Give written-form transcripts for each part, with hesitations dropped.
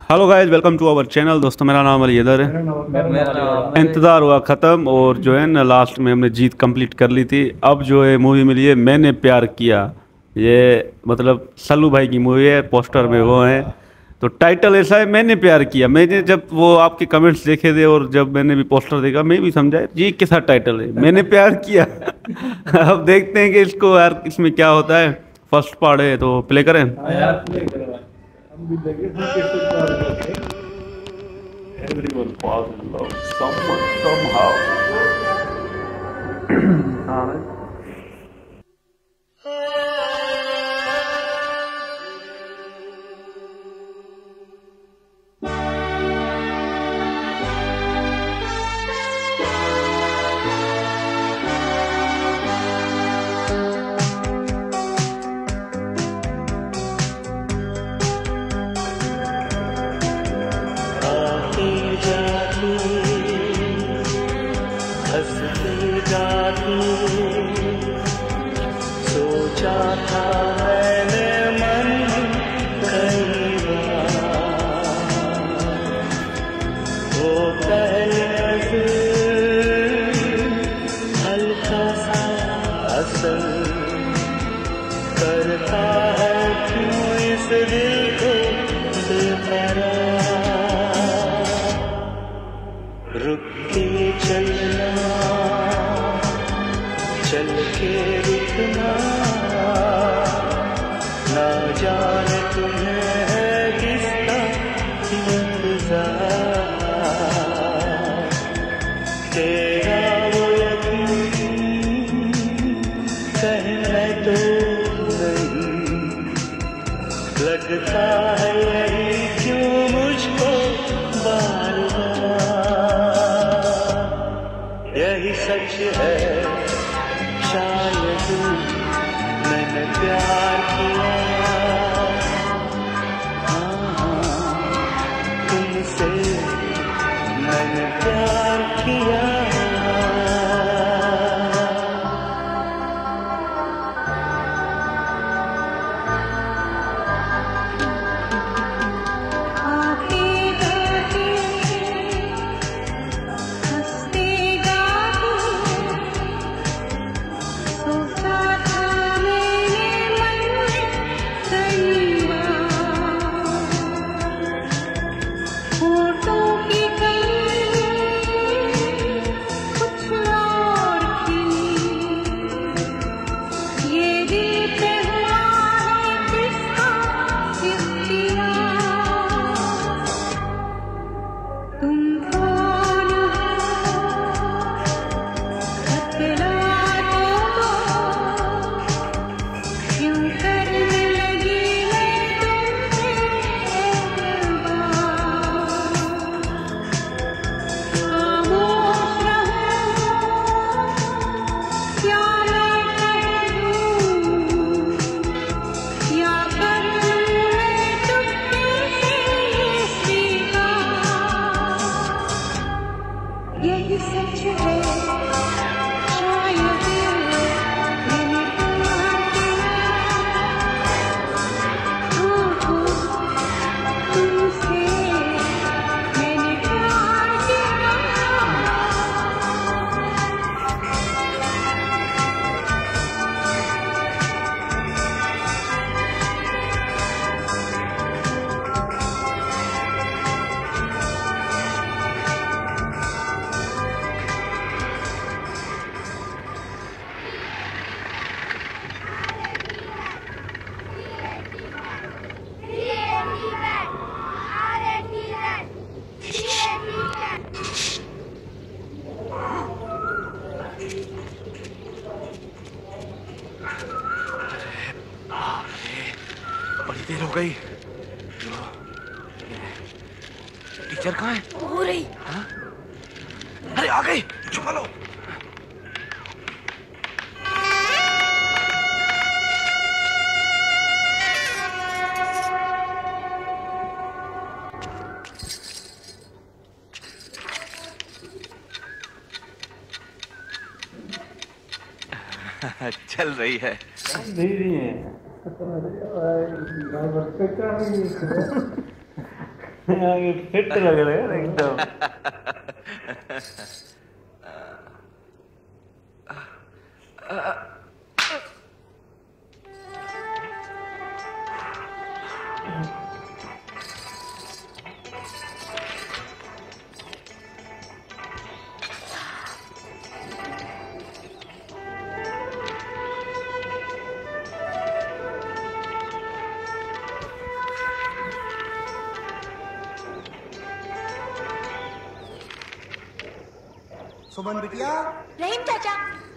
Hello guys, welcome to our channel. दोस्तों, मेरा नाम अली हैदर है। इंतज़ार हुआ ख़त्म और जो है ना, लास्ट में हमने जीत कंप्लीट कर ली थी। अब जो है मूवी मिली है मैंने प्यार किया। ये मतलब सल्लू भाई की मूवी है, पोस्टर में वो है। तो टाइटल ऐसा है, मैंने प्यार किया। मैंने जब वो आपके कमेंट्स देखे थे और जब मैंने भी पोस्टर देखा, मैं भी समझा ये कैसा टाइटल है, मैंने प्यार किया। अब देखते हैं कि इसको यार इसमें क्या होता है। फर्स्ट पार्ट है तो प्ले करें। हम भी देखें हम कैसे प्यार करते हैं। Everyone falls in love someone somehow. हाँ। सोचा था मैंने मन कई बार, वो पहले हल्का सा असर करता है क्यों इस दिल को बेकरार। रुक के चलना, चल के रुकना, ना जाने तुम्हें है किसका इंतजार। तेरा वो यकीन कहने तो नहीं, लगता है यही क्यों मुझको बार बार। यही सच है, शायद मैंने प्यार किया। हाँ, तुमसे मैंने प्यार किया। यही सच है, शायद मैंने प्यार किया। तुमसे मैंने प्यार किया। बड़ी देर हो गई। टीचर कहाँ है? हो रही। हाँ? अरे आ गई, छुपा लो। चल रही है। नहीं है फिट लग रहे हैं एकदम। सुमन बिटिया। रहीम चाचा।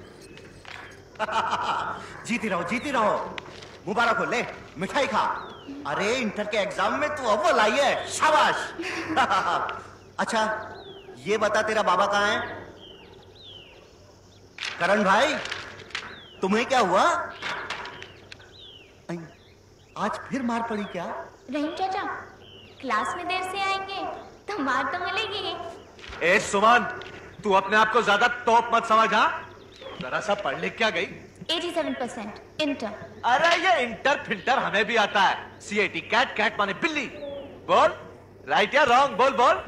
जीती रहो मुबारक हो, ले मिठाई खा। अरे इंटर के एग्जाम में तू अव्वल आई है, शाबाश। अच्छा ये बता तेरा बाबा कहाँ है? करण भाई तुम्हें क्या हुआ? आज फिर मार पड़ी क्या? रहीम चाचा क्लास में देर से आएंगे तो मार तो मिलेगी। ए सुमन, तू अपने आप को ज्यादा टॉप मत समझ। हाँ जरा सा पढ़ लिख क्या गई? 87% इंटर। अरे ये इंटर फिल्टर हमें भी आता है। CAT कैट, कैट माने बिल्ली। बोल राइट या रॉन्ग, बोल बोल।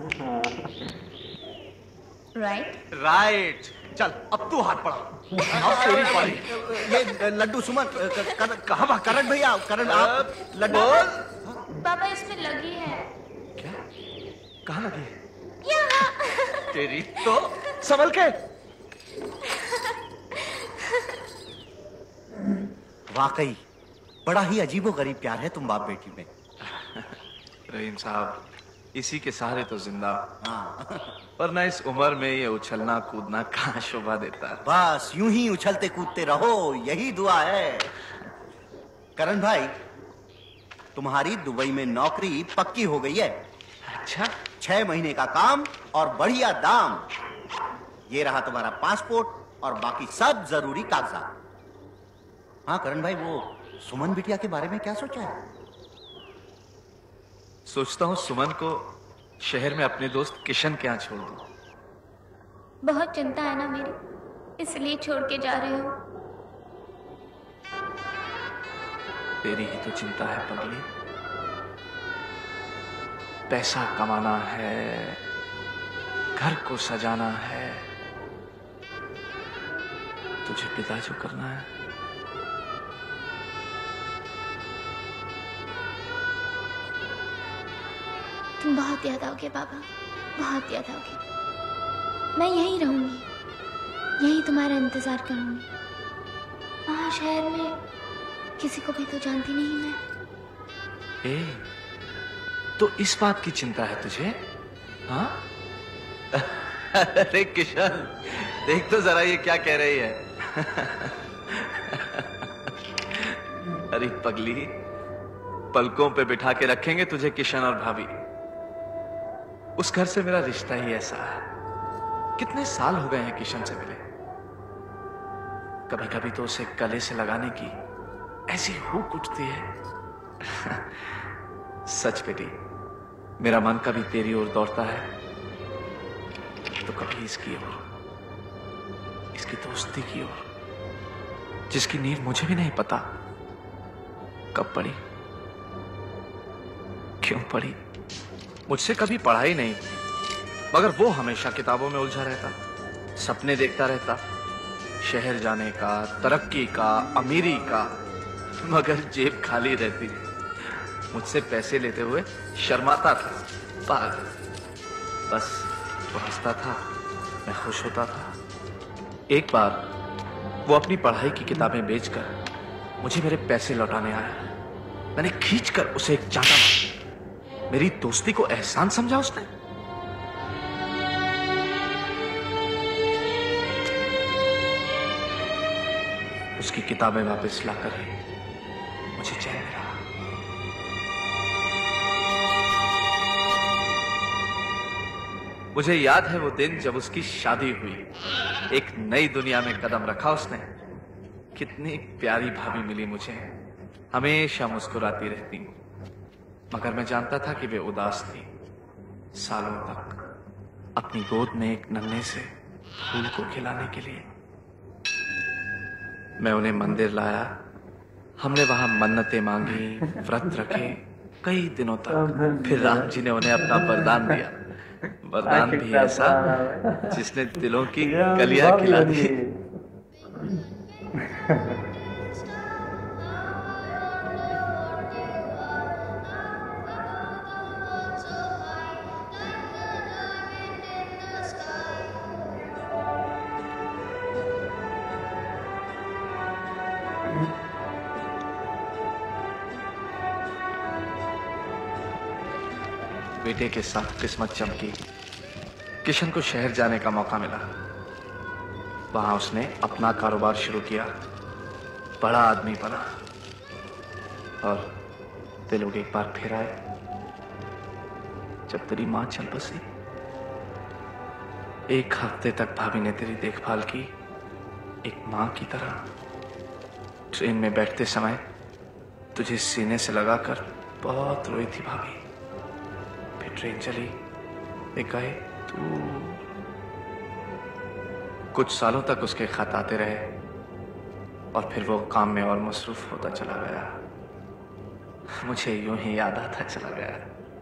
राइट। चल अब तू हाथ पढ़ा। ये लड्डू सुमन कहाँ? करण भैया, करण आप लड्डू। पापा इसमें लगी है। क्या? कहाँ लगी है? यहाँ। तेरी तो संभल के। वाकई बड़ा ही अजीबोगरीब प्यार है तुम बाप बेटी में। रहीम साहब इसी के सहारे तो जिंदा। हाँ। वरना इस उम्र में ये उछलना कूदना कहाँ शोभा देता है। बस यूं ही उछलते कूदते रहो, यही दुआ है। करण भाई तुम्हारी दुबई में नौकरी पक्की हो गई है। अच्छा 6 महीने का काम और बढ़िया दाम। ये रहा तुम्हारा पासपोर्ट और बाकी सब जरूरी कागजात। हाँ करण भाई वो सुमन बिटिया के बारे में क्या सोचा है? सोचता हूँ सुमन को शहर में अपने दोस्त किशन के यहाँ छोड़ दूं। बहुत चिंता है ना मेरी, इसलिए छोड़ के जा रहे हो। तेरी ही तो चिंता है पगली। पैसा कमाना है, घर को सजाना है, तुझे पिता जो करना है। तुम बहुत याद आओगे बाबा, बहुत याद आओगे। मैं यहीं रहूंगी, यहीं तुम्हारा इंतजार करूंगी। वहां शहर में किसी को भी तो जानती नहीं मैं। ए, तो इस बात की चिंता है तुझे? हाँ? अरे किशन देख तो जरा ये क्या कह रही है। अरे पगली, पलकों पे बिठा के रखेंगे तुझे किशन और भाभी। उस घर से मेरा रिश्ता ही ऐसा है। कितने साल हो गए हैं किशन से मिले। कभी कभी तो उसे गले से लगाने की ऐसी हुक उठती है। सच बेटी, मेरा मन कभी तेरी ओर दौड़ता है तो कभी इसकी ओर, इसकी दोस्ती की ओर, जिसकी नींव मुझे भी नहीं पता कब पड़ी, क्यों पड़ी। मुझसे कभी पढ़ाई नहीं, मगर वो हमेशा किताबों में उलझा रहता, सपने देखता रहता, शहर जाने का, तरक्की का, अमीरी का, मगर जेब खाली रहती। मुझसे पैसे लेते हुए शर्माता था, पागल। बस वो हंसता था, मैं खुश होता था। एक बार वो अपनी पढ़ाई की किताबें बेचकर मुझे मेरे पैसे लौटाने आया। मैंने खींचकर उसे एक चांटा मारा। मेरी दोस्ती को एहसान समझा उसने। उसकी किताबें वापस लाकर ही मुझे चैन मिला। मुझे याद है वो दिन जब उसकी शादी हुई। एक नई दुनिया में कदम रखा उसने। कितनी प्यारी भाभी मिली मुझे, हमेशा मुस्कुराती रहती, मगर मैं जानता था कि वे उदास थी। सालों तक अपनी गोद में एक नन्हे से फूल को खिलाने के लिए मैं उन्हें मंदिर लाया। हमने वहां मन्नतें मांगी, व्रत रखे, कई दिनों तक। फिर राम जी ने उन्हें अपना वरदान दिया, वरदान भी ऐसा जिसने दिलों की कलियां खिला दी। बेटे के साथ किस्मत चमकी, किशन को शहर जाने का मौका मिला। वहां उसने अपना कारोबार शुरू किया, बड़ा आदमी बना और ते लोग एक बार फिर आए जब तेरी मां चल बसी। 1 हफ्ते तक भाभी ने तेरी देखभाल की, एक मां की तरह। ट्रेन में बैठते समय तुझे सीने से लगाकर बहुत रोई थी भाभी। फिर ट्रेन चली, वे गए तू। कुछ सालों तक उसके खत आते रहे और फिर वो काम में और मसरूफ होता चला गया। मुझे यूं ही याद आता चला गया।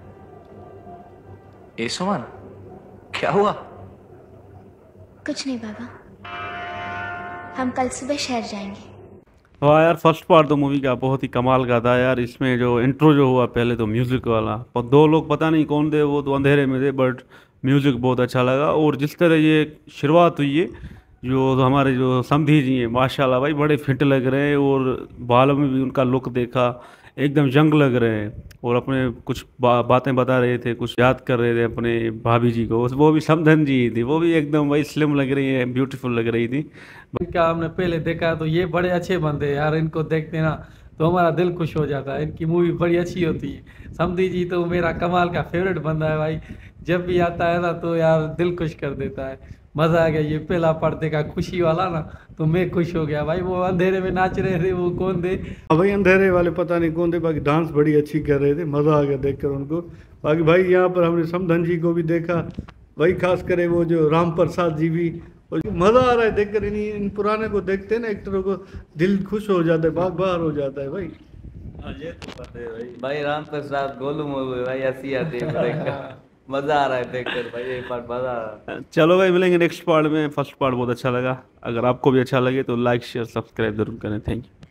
ए सुमन, क्या हुआ? कुछ नहीं बाबा, हम कल सुबह शहर जाएंगे। वाह यार, फर्स्ट पार्ट तो मूवी का बहुत ही कमाल का था यार। इसमें जो इंट्रो जो हुआ पहले तो म्यूज़िक वाला, और 2 लोग पता नहीं कौन थे, वो तो अंधेरे में थे, बट म्यूज़िक बहुत अच्छा लगा। और जिस तरह ये शुरुआत हुई है, जो हमारे जो समधी जी हैं माशाल्लाह भाई बड़े फिट लग रहे हैं, और बालों में भी उनका लुक देखा एकदम यंग लग रहे हैं। और अपने कुछ बातें बता रहे थे, कुछ याद कर रहे थे अपने भाभी जी को। वो भी समधन जी थी, वो भी एकदम भाई स्लिम लग रही है, ब्यूटीफुल लग रही थी। इनका हमने पहले देखा तो ये बड़े अच्छे बंदे हैं यार, इनको देखते ना तो हमारा दिल खुश हो जाता है। इनकी मूवी बड़ी अच्छी होती है। समधी जी तो मेरा कमाल का फेवरेट बंदा है भाई, जब भी आता है ना तो यार दिल खुश कर देता है। मज़ा आ गया। ये पहला पार्ट देखा खुशी वाला ना, तो मैं खुश हो गया भाई। वो अंधेरे में नाच रहे थे, वो कौन थे? हाँ भाई, अंधेरे वाले पता नहीं कौन थे, बाकी डांस बड़ी अच्छी कर रहे थे, मज़ा आ गया देखकर उनको। बाकी भाई यहाँ पर हमने समधन जी को भी देखा भाई, खास करे वो जो राम प्रसाद जी भी, मज़ा आ रहा है देखकर। इन पुराने को देखते हैं ना एक्टरों को, दिल खुश हो जाता है, बाग बाहर हो जाता है भाई। ये तो पता है भाई राम प्रसाद गोलू मोलू भाई ऐसी आती है। मजा आ रहा है देखकर भाई, एक बार मजा आ रहा है। चलो भाई, मिलेंगे नेक्स्ट पार्ट में। फर्स्ट पार्ट बहुत अच्छा लगा। अगर आपको भी अच्छा लगे तो लाइक शेयर सब्सक्राइब जरूर करें। Thank you.